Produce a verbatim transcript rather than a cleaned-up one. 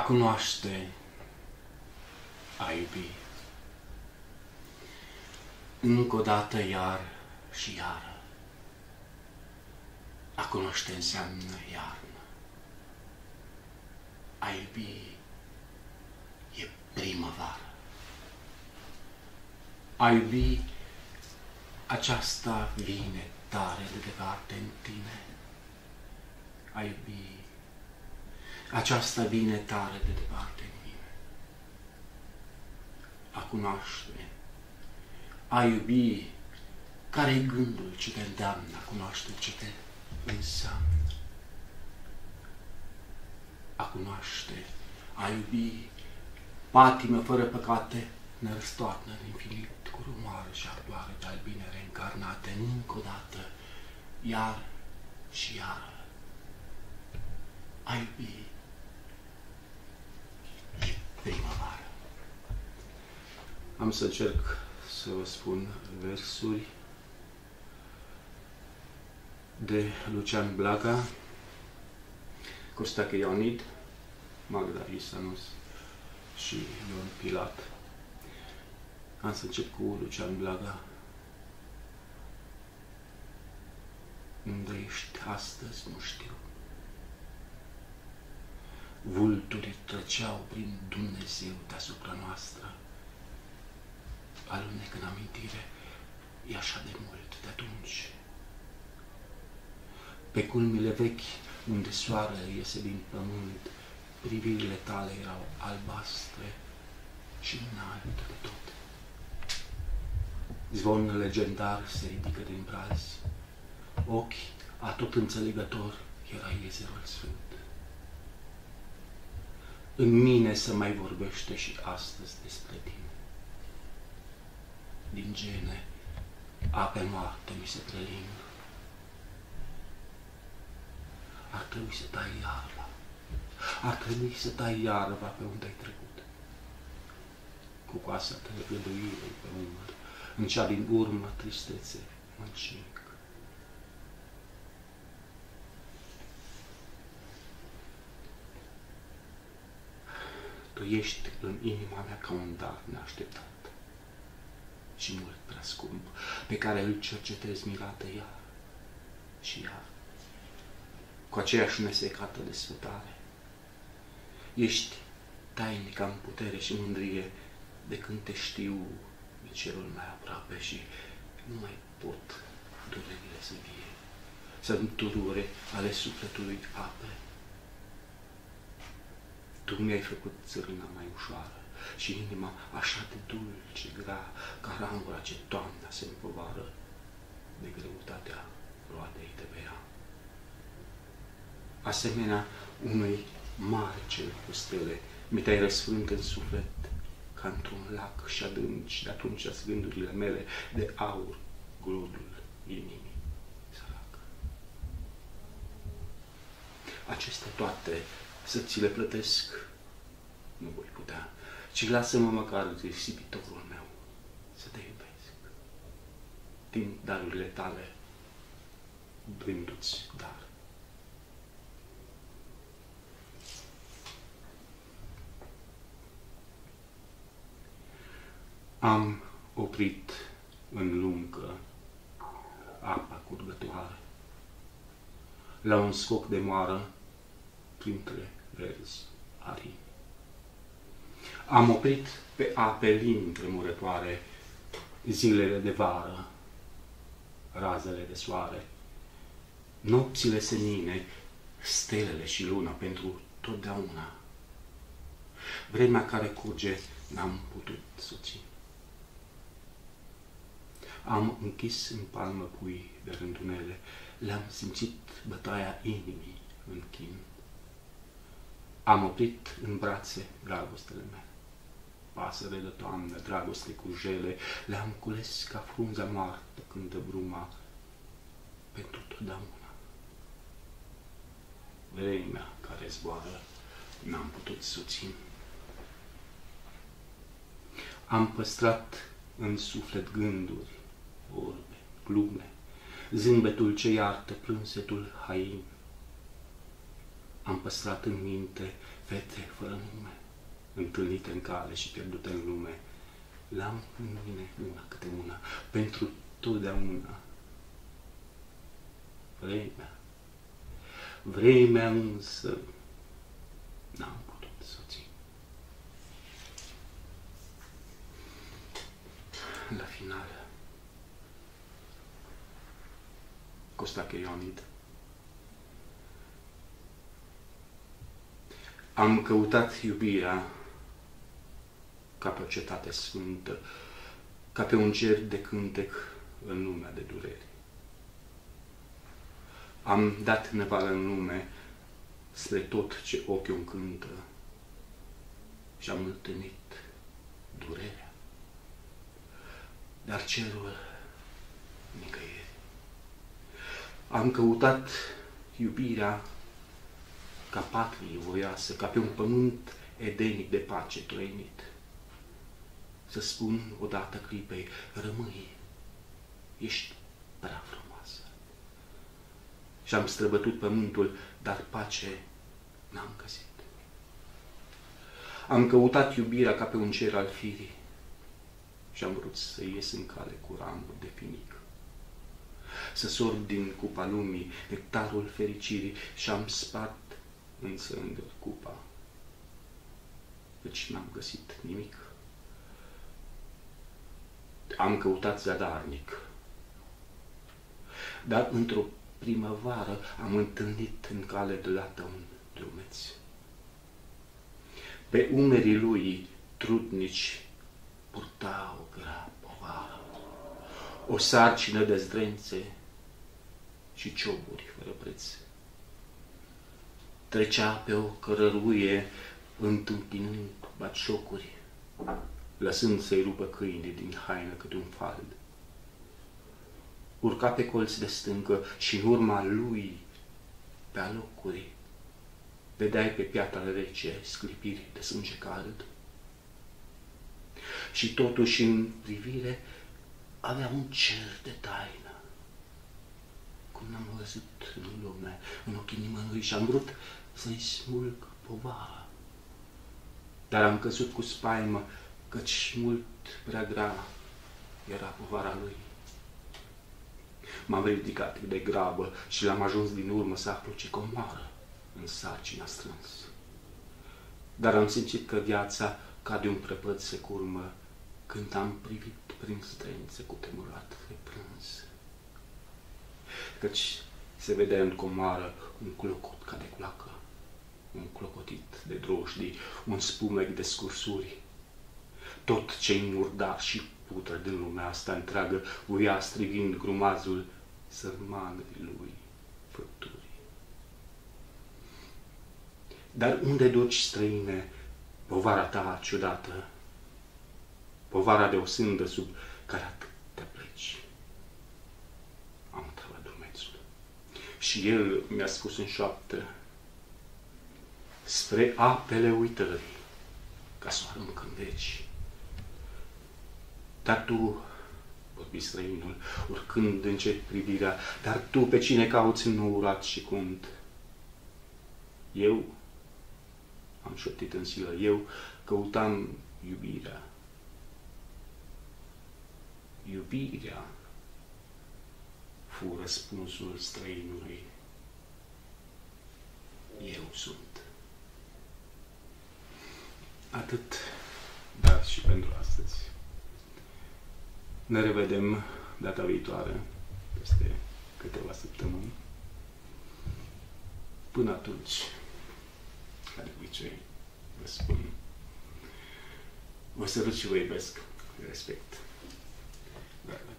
cunoaște, a iubi. Încă o dată, iar și iară. A cunoaște înseamnă iarnă. A iubi e primăvară. A iubi, aceasta vine tare de departe în tine. A iubi, aceasta vine tare de departe în mine. A cunoaște, a iubi, care-i gândul ce te îndeamnă, a cunoaște ce te înseamnă. A cunoaște, a iubi, patimă fără păcate, ne răstoarnă în infinit cu rumoare și ardoare de albine reîncarnate încă o dată, iar și iară. A iubi e primăvară. Am să încerc să vă spun versuri de Lucian Blaga, Costache Ionid, Magda Isanus și Ion Pilat. Am să încep cu Lucian Blaga. Unde ești astăzi, nu știu. Vulturii trăceau prin Dumnezeu deasupra noastră. Alunec în amintire, e așa de mult de atunci. Pe culmile vechi, unde soarele iese din pământ, privirile tale erau albastre și înalte de tot. Zvon legendar se ridică din brazi, ochi a tot înțelegător era Iezerul Sfânt. În mine se mai vorbește și astăzi despre tine. Din gene, ape moarte mi se prelind. Ar trebui să tai iarba. Ar trebui să tai iarba pe unde ai trecut. Cu coasa tăgăduirei pe umăr, în cea din urmă tristețe mă încing. Tu ești în inima mea ca un dar neașteptat și mult prea scump, pe care îl cercetezi mirată iar și iar, cu aceeași nesecată desfătare. Ești tainic în putere și mândrie, de când te știu în cerul mai aproape și nu mai pot durerile să vie, să-mi turure ale sufletului ape. Tu mi-ai făcut țărâna mai ușoară și inima așa de dulce, grea, ca rangura ce toamna se împovară de greutatea roadei de pe ea. Asemenea unui mare cer cu stele, mi te-ai răsfrânt în suflet ca într-un lac și adânci, de atunci gândurile mele de aur glodul inimii sărac. Acestea toate să ți le plătesc nu voi putea, ci lasă-mă măcar risipitorul meu să te iubesc. Din darurile tale, dându-ți dar. Am oprit în lungă apa curgătoare, la un scoc de moară printre verzi arii. Am oprit pe ape lin tremurătoare zilele de vară, razele de soare, nopțile senine, stelele și luna pentru totdeauna. Vremea care curge n-am putut soți. Am închis în palmă pui de rândunele, le-am simțit bătaia inimii în chin. Am oprit în brațe dragostele mele, pasăre de toamnă, dragoste cu jele, le-am cules ca frunza moartă când dă bruma pentru totdeauna. Vremea care zboară n-am putut să o țin. Am păstrat în suflet gânduri, vorbe, glume, zâmbetul ce iartă, plânsetul hain. Am păstrat în minte fete fără nume, întâlnite în cale și pierdute în lume. L-am în mine una câte una, pentru totdeauna. Vremea, vremea însă n-am putut să o țin. La final, Costache Ioanid, am căutat iubirea ca pe o cetate sfântă, ca pe un cer de cântec în lumea de dureri. Am dat nevală în lume spre tot ce ochiul încântă și am întâlnit durerea, dar cerul nicăieri. Am căutat iubirea ca patrie voioasă, ca pe un pământ edenic de pace trăinit. Să spun odată clipei, rămâi, ești prea frumoasă. Și-am străbătut pământul, dar pace n-am găsit. Am căutat iubirea ca pe un cer al firii și-am vrut să ies în cale cu ramuri de finic, să sorb din cupa lumii nectarul fericirii și-am spart însă îndăr cupa, căci n-am găsit nimic. Am căutat zadarnic, dar într-o primăvară am întâlnit în cale deodată un drumeț. Pe umerii lui trudnici purta o grea povară, o sarcină de zdrențe și cioburi fără preț. Trecea pe o cărăruie întâmpinând batșocuri, lăsând să-i rupă câinii din haină câte un fald. Urca pe colț de stâncă și în urma lui, pe alocuri, vedeai pe piatra rece sclipiri de sânge cald. Și totuși în privire avea un cer de taină, cum n-am văzut în lume, în ochii nimănui, și-am vrut să-i smulg povara. Dar am căzut cu spaimă, căci mult prea grea era povara lui. M-am ridicat de grabă și l-am ajuns din urmă să aflu ce comoară în sarcina strâns. Dar am simțit că viața ca de un prăpăd se curmă când am privit prin strențe cu temurat reprâns. Căci se vedea în comoară un clocot ca de culacă, un clocotit de drojdii, un spumec de scursuri. Tot ce-i murdar și putră din lumea asta întreagă voia strivind grumazul sărmanului lui făpturii. Dar unde duci, străine, povara ta ciudată, povara de o sândă sub care atât te pleci? Am întrebat drumețul și el mi-a spus în șoaptă: spre apele uitării, ca să o arunc în veci. Dar tu, vorbi străinul, urcând încet privirea, dar tu pe cine cauți înourat și cund? Eu, am șoptit în silă, eu căutam iubirea. Iubirea fu răspunsul străinului. Eu sunt. Atât, dar și pentru astăzi. Ne revedem data viitoare, peste câteva săptămâni. Până atunci, ca de obicei, vă spun, vă sărut și vă iubesc, respect. Da.